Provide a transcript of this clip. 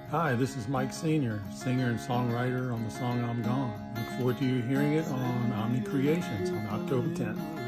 Hi, this is Mike Sr., singer and songwriter on the song I'm Gone. Look forward to you hearing it on OmniCreations on October 10th.